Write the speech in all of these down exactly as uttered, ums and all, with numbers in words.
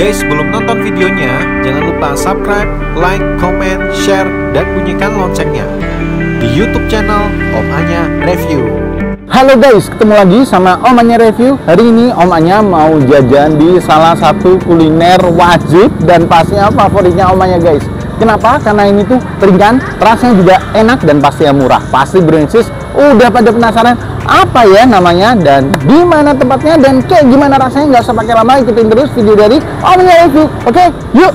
Guys, sebelum nonton videonya, jangan lupa subscribe, like, comment, share, dan bunyikan loncengnya di YouTube channel Om Anya Review. Halo guys, ketemu lagi sama Om Anya Review. Hari ini Om Anya mau jajan di salah satu kuliner wajib dan pastinya favoritnya Om Anya guys. Kenapa? Karena ini tuh ringan, rasanya juga enak dan pastinya murah. Pasti Brensis udah pada penasaran apa ya namanya dan di mana tempatnya dan kayak gimana rasanya. Nggak usah pakai lama, ikutin terus video dari Om Anya Review. Oke, yuk.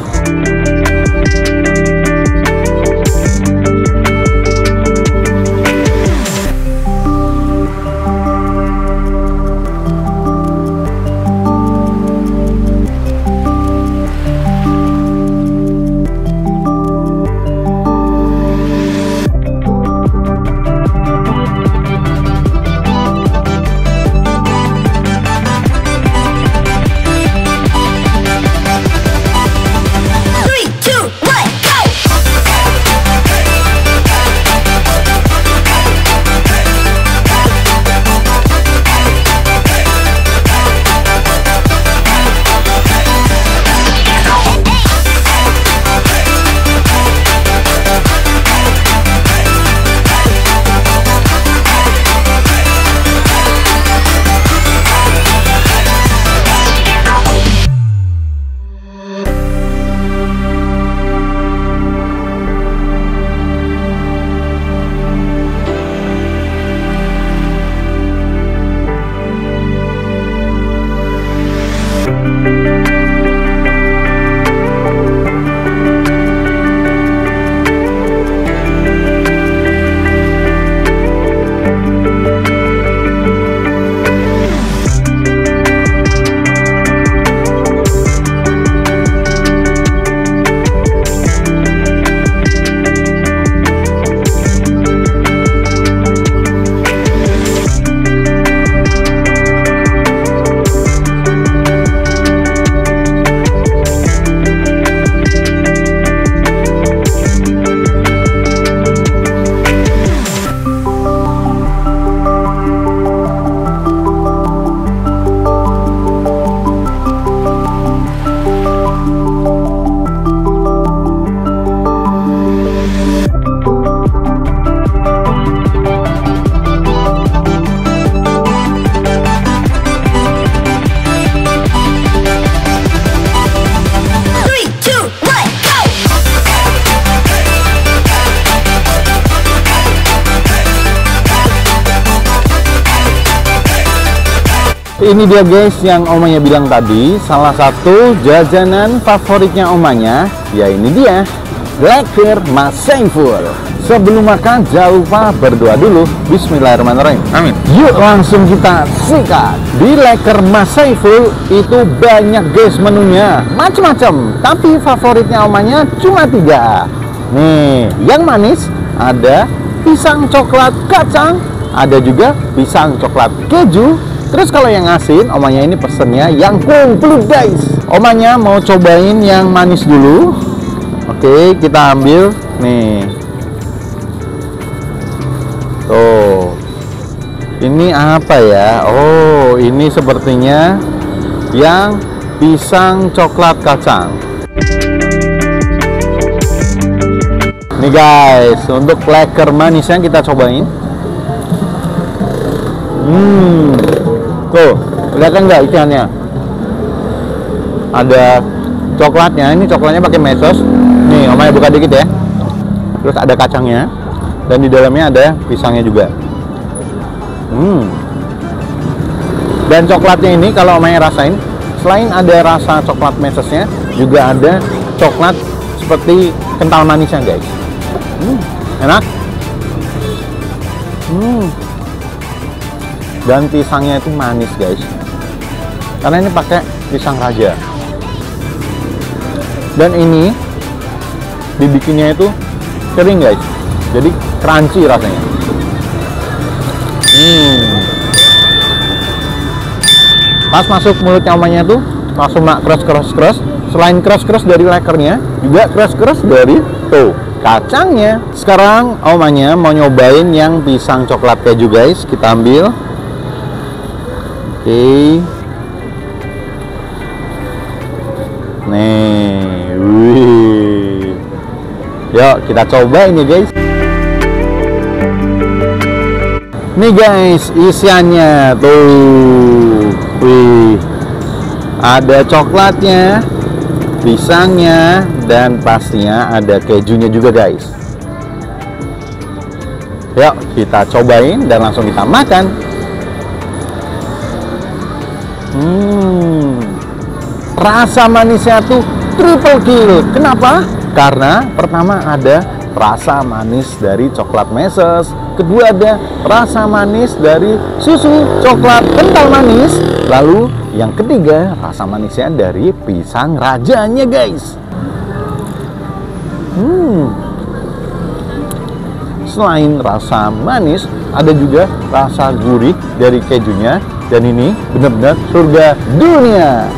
Ini dia guys yang Om Anya bilang tadi, salah satu jajanan favoritnya Om Anya, ya ini dia, Lekker Maar Simpel. Sebelum makan jangan lupa berdoa dulu. Bismillahirrahmanirrahim. Amin. Yuk langsung kita sikat. Di Lekker Maar Simpel itu banyak guys menunya, macam-macam. Tapi favoritnya Om Anya cuma tiga. Nih, yang manis ada pisang coklat kacang, ada juga pisang coklat keju. Terus kalau yang asin, Om Anya ini pesennya yang komplit guys. Om Anya mau cobain yang manis dulu. Oke, kita ambil nih. Tuh. Ini apa ya? Oh, ini sepertinya yang pisang coklat kacang. Nih guys, untuk lekker manisnya kita cobain. Hmm. Tuh, kelihatan nggak isiannya? Ada coklatnya, ini coklatnya pakai mesos. Nih, Om Anya buka dikit ya. Terus ada kacangnya, dan di dalamnya ada pisangnya juga. Hmm. Dan coklatnya ini kalau Om Anya rasain, selain ada rasa coklat mesosnya, juga ada coklat seperti kental manisnya guys. Hmm, enak. Hmm. Dan pisangnya itu manis guys, karena ini pakai pisang raja. Dan ini dibikinnya itu kering guys, jadi crunchy rasanya. Hmm. Pas masuk mulutnya Om Anya tuh langsung mak keras keras keras. Selain keras keras dari lekernya, juga keras keras dari tuh kacangnya. Sekarang Om Anya mau nyobain yang pisang coklat keju guys. Kita ambil. Oke. Yuk kita coba ini guys. Nih guys, isiannya tuh. Wih. Ada coklatnya, pisangnya, dan pastinya ada kejunya juga guys. Yuk kita cobain dan langsung kita makan. Hmm, rasa manisnya tuh triple kill. Kenapa? Karena pertama ada rasa manis dari coklat meses, kedua ada rasa manis dari susu coklat kental manis, lalu yang ketiga rasa manisnya dari pisang rajanya guys. Hmm, selain rasa manis, ada juga rasa gurih dari kejunya, dan ini benar-benar surga dunia.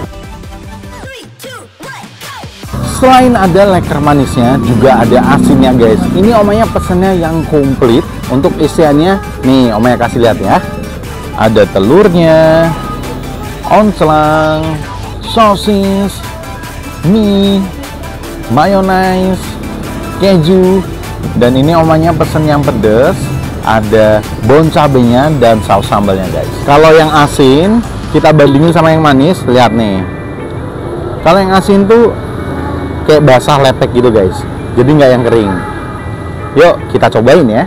Selain ada leker manisnya, juga ada asinnya guys. Ini omanya pesennya yang komplit. Untuk isiannya, nih omanya kasih lihat ya. Ada telurnya, onslang, sosis, mie, mayonaise, keju, dan ini omanya pesen yang pedas. Ada bon cabenya dan saus sambalnya guys. Kalau yang asin kita bandingin sama yang manis, lihat nih. Kalau yang asin tuh kayak basah lepek gitu guys, jadi nggak yang kering. Yuk kita cobain ya.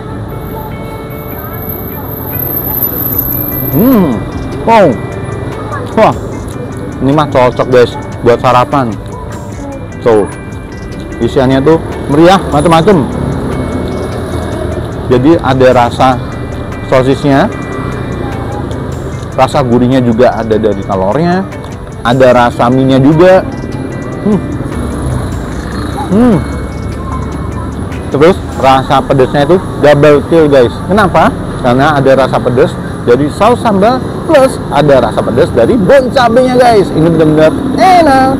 Hmm, wow, wah, ini mah cocok guys buat sarapan. Tuh, isiannya tuh meriah macem-macem. Jadi ada rasa sosisnya, rasa gurihnya juga ada dari telurnya, ada rasa mie-nya juga. Hmm. Hmm. Terus rasa pedasnya itu double kill guys. Kenapa? Karena ada rasa pedas dari saus sambal plus ada rasa pedas dari bon cabenya guys. Ini benar-benar enak.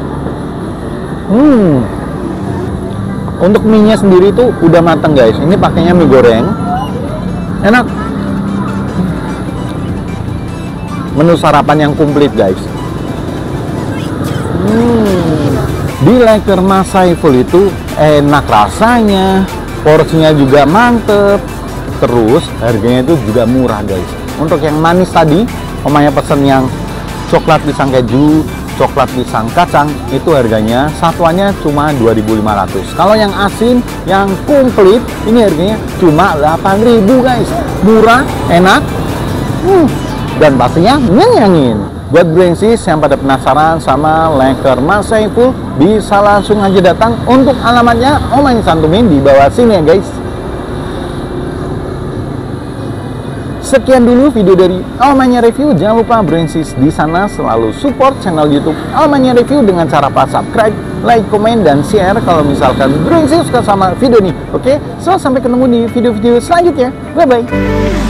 Hmm. Untuk mie-nya sendiri itu udah matang guys. Ini pakainya mie goreng. Enak. Menu sarapan yang komplit guys. Hmm. Di Leker Mas Saiful itu enak rasanya, porsinya juga mantep, terus harganya itu juga murah guys. Untuk yang manis tadi, omanya pesen yang coklat pisang keju, coklat pisang kacang, itu harganya satuannya cuma dua ribu lima ratus. Kalau yang asin, yang komplit, ini harganya cuma delapan ribu guys. Murah, enak, hmm, dan pastinya ngenyangin. Buat Brengsis yang pada penasaran sama Leker Mas Saiful, bisa langsung aja datang. Untuk alamatnya omanya santumin di bawah sini ya guys. Sekian dulu video dari Omanya Review. Jangan lupa Brengsis di sana selalu support channel YouTube Omanya Review dengan cara pas subscribe, like, komen, dan share kalau misalkan Brengsis suka sama video ini. Oke, so sampai ketemu di video-video selanjutnya. Bye bye.